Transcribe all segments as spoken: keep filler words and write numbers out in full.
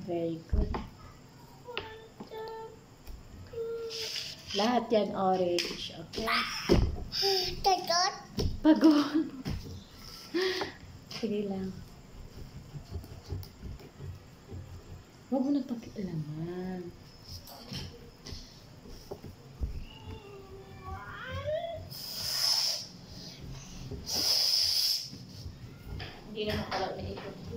Very good. Lahat yan orange. Okay? Pagod. Pagod. Sige lang. Huwag mo na pag-ilaman. Hindi naman pala naikot ko.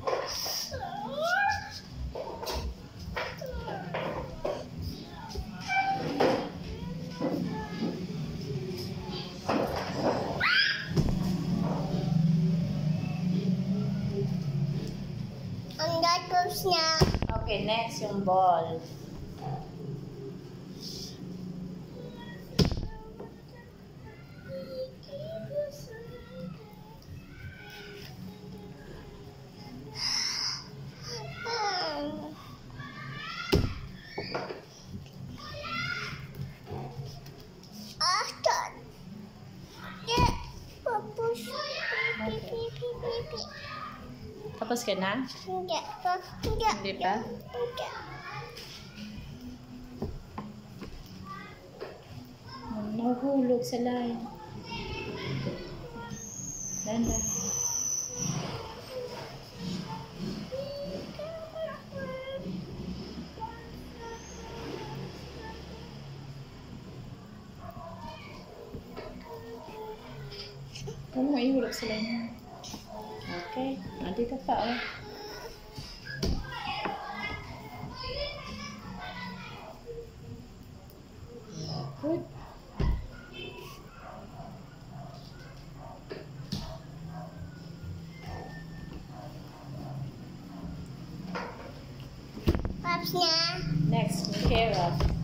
Ang gatos niya. Okay, next yung ball. After. Yeah. Tapos. Tapos ka na? Hindi pa. Hindi. Hindi pa? Hindi. Oh, nahuhulog sa line. Danda. Huwag mo ihulog sa line. Okay. Nandito pa, oh. Good. Pops niya. Next, may carrot.